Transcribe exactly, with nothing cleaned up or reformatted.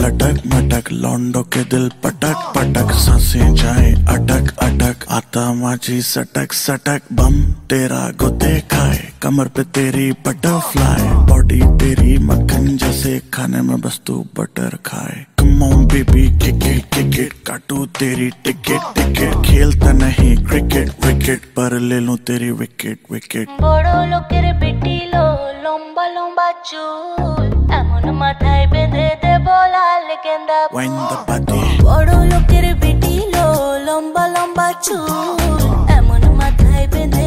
लटक मटक, लौंडो के दिल पटक पटक, सांसें जाए अटक अटक, आता माझी सटक सटक, बम तेरा गोते खाए, कमर पे तेरी बटरफ्लाई, बॉडी तेरी मक्खन जैसे, खाने में बस तू बटर खाए। Come on baby kick it kick it, काटू तेरी टिकट टिकट, खेलता नहीं क्रिकेट विकेट, पर ले लूं तेरी विकेट विकेट। बड़ो लोकेर बिटिलो लंबा लंबा चूल, एमन माथाय बेঁধে দেব লাল গেঁদা ফুল। বড় লোকের বিটিলো লম্বা লম্বা চুল, এমন মাথায় বেঁধে